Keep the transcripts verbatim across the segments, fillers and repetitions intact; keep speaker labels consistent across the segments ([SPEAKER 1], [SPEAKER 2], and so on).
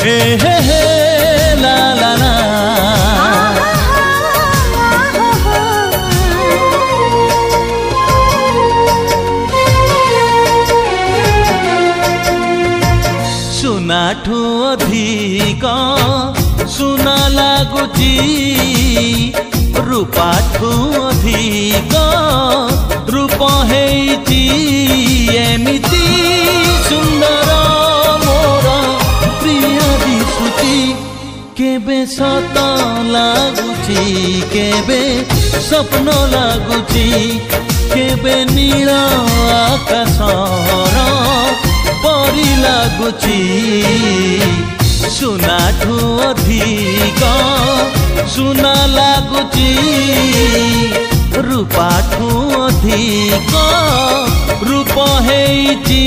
[SPEAKER 1] ए हे हे ला ला ला। सुनाठू अधिक सुना लागुची रूपाठू अधिक रूप हेइची एमिति सुंदर मोर प्रिय दिसुची केबे सत लागुची केबे स्वप्न लागुची केबे नील आकाशर परी लागुची सुनाठू अधिक सुना लागुची रूपाठू अधिक रूप हेइची।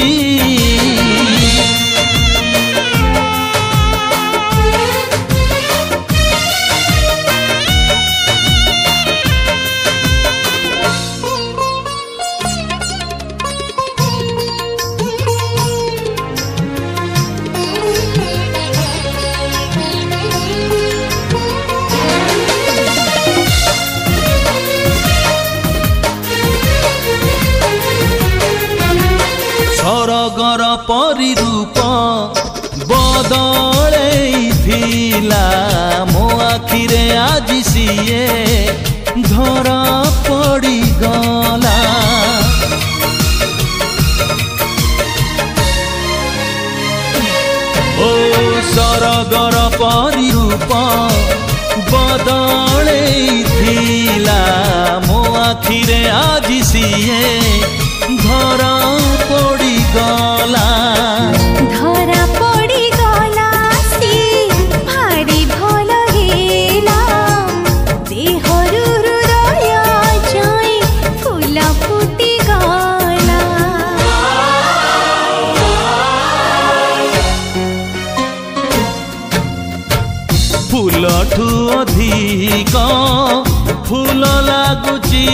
[SPEAKER 1] सरगर परिरूप बदलैथिला मो आखिरे आज सिए धरा पड़ी गला। ओ सरगर परिरूप बदलैथिला मो आखिरे आज सिए धरा पड़ी गला।
[SPEAKER 2] धरा पड़ी गला सी भारी भल हेला देहरु हृदय जाई फूल फुटी गला।
[SPEAKER 1] फूलठू अधिक फूल लागुची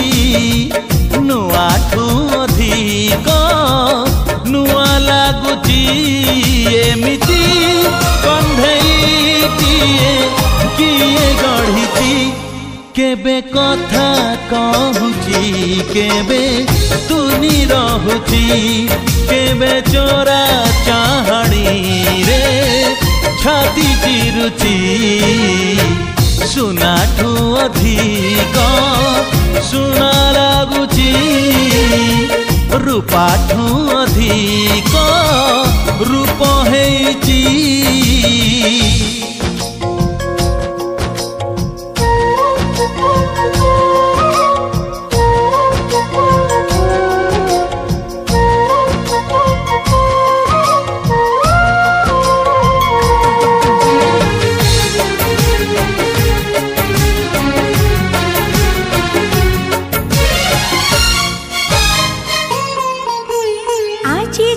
[SPEAKER 1] नुआठू अधिक नुआ लागुची एमिति कंधेई किए किए गढ़िची केबे कथा कहूची केबे तुनी रहुची केबे चोरा चाहणी रे छाती चिरुची सुनाठू अधिक सुना लागुची रूपाठू अधिक